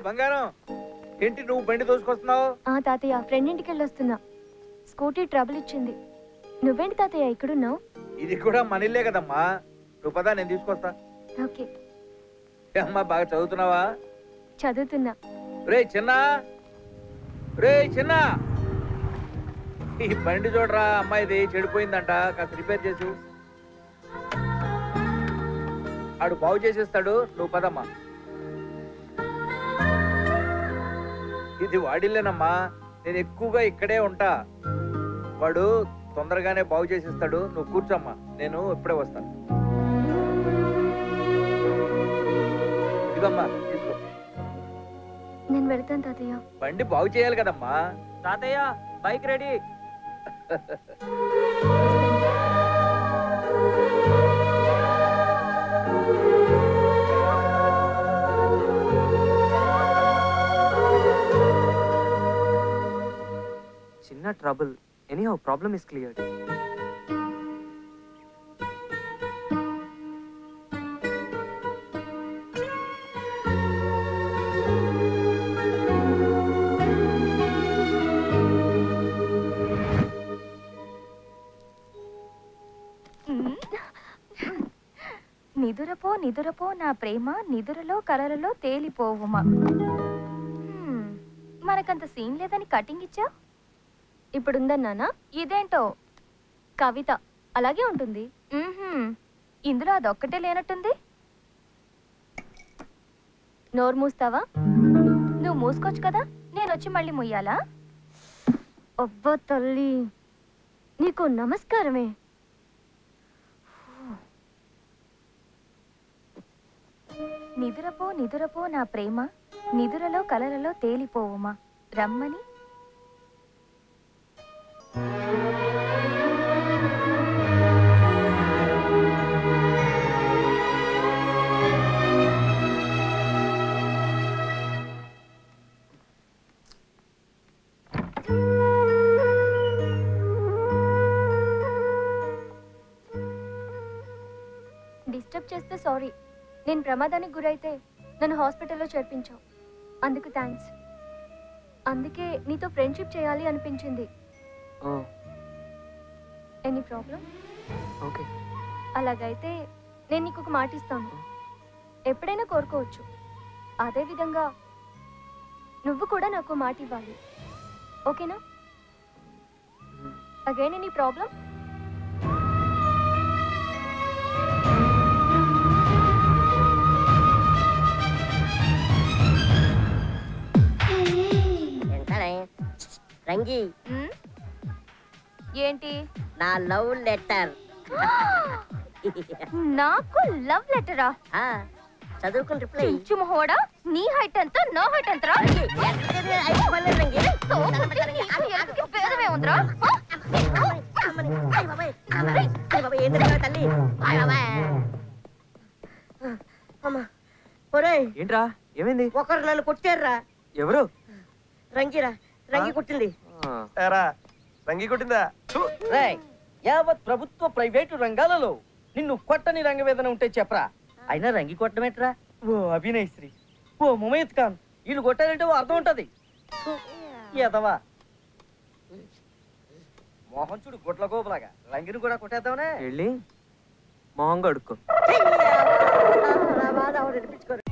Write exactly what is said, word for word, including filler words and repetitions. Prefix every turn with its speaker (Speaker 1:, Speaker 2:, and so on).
Speaker 1: బంగారం ఏంటి నువ్వు బండి దోసుకొస్తున్నావు?
Speaker 2: ఆ తాతయ్య ఫ్రెండ్ ఇంటికి వెళ్ళి వస్తున్నా. స్కూటీ ట్రబుల్ ఇచ్చింది. నువ్వేంటి తాతయ్య ఇక్కడున్నావు?
Speaker 1: ఇది కూడా మన ఇల్లే కదమ్మా. నువ్వు పదా, నేను తీసుకొస్తా.
Speaker 2: ఓకే.
Speaker 1: అమ్మా బాగా చదువుతున్నావా?
Speaker 2: చదువుతున్నా.
Speaker 1: రే చిన్న, రే చిన్న, ఈ బండి చూడరా, అమ్మాయిది చెడిపోయిందంట, కాస్త రిపేర్ చేసి. ఆడు బాగు చేసేస్తాడు, నువ్వు పదమ్మా. ఇది వాడిల్లేనమ్మా, నేను ఎక్కువగా ఇక్కడే ఉంటా. వాడు తొందరగానే బాగు చేసేస్తాడు, నువ్వు కూర్చోమ్మా, నేను ఇప్పుడే వస్తాను. ఇదమ్మా తీసుకో.
Speaker 2: నేను వెళ్తాను తాతయ్య.
Speaker 1: బండి బాగు చేయాలి కదమ్మా.
Speaker 3: తాతయ్య బైక్ రెడీ. చిన్న trouble. Anyhow problem is cleared.
Speaker 4: నిదురపో నిదురపో నా ప్రేమ, నిదురలో కలలలో తేలిపోవుమా. మనకంత సీన్ లేదని కటింగ్ ఇచ్చా.
Speaker 2: ఇప్పుడుందన్నానా?
Speaker 4: ఇదేంటో
Speaker 2: కవిత అలాగే ఉంటుంది.
Speaker 4: ఇందులో అదొక్కటే లేనట్టుంది.
Speaker 2: నోరు మూస్తావా?
Speaker 4: నువ్వు మూసుకోవచ్చు కదా, నేను వచ్చి మళ్ళీ ముయ్యాలా?
Speaker 2: అబ్బా తల్లి, నీకు నమస్కారమే.
Speaker 4: నిదురపో నిదురపో నా ప్రేమ, నిదురలో కలలలో తేలిపోవుమా రమ్మని.
Speaker 2: డిస్టర్బ్ చేస్తే సారీ. నేను ప్రమాదానికి గురైతే నన్ను హాస్పిటల్లో చేర్పించావు, అందుకు థ్యాంక్స్. అందుకే నీతో ఫ్రెండ్షిప్ చేయాలి అనిపించింది. Any problem?
Speaker 3: ఓకే.
Speaker 2: అలాగైతే నేను నీకు ఒక మాట ఇస్తాను, ఎప్పుడైనా కోరుకోవచ్చు. అదే విధంగా నువ్వు కూడా నాకు మాట ఇవ్వాలి, ఓకేనా? Again any problem?
Speaker 5: రంగి,
Speaker 4: ఏంటి?
Speaker 5: నా లవ్ లెటర్.
Speaker 4: నాకు లవ్ లెటరా?
Speaker 5: చదువుకుని రిప్లై.
Speaker 4: చుమహోడా, నీ హైట్ ఎంత, నా హైట్ ఎంతరా? భేదమే ఉందిరా.
Speaker 3: ఏంట్రా ఏమైంది?
Speaker 5: ఒకరు నన్ను కొట్టారా.
Speaker 3: ఎవరు?
Speaker 5: రంగిరా, రంగి కొట్టింది.
Speaker 6: రంగి కొట్టిందా?
Speaker 7: యావత్ ప్రభుత్వ ప్రైవేటు రంగాలలో నిన్ను కొట్టని రంగవేదన ఉంటే చెప్పరా. అయినా రంగి కొట్టమేట్రా? ఓ అభినయ్ శ్రీ, ఓ ముమయత్ ఖాన్, వీళ్ళు కొట్టారంటే ఓ అర్థం ఉంటది. ఎదవా మోహన్ చూడు గుట్ల గోపులాగా, రంగిని కూడా కొట్టేద్దామనే.
Speaker 3: వెళ్ళి మొహంగా అడుక్కో.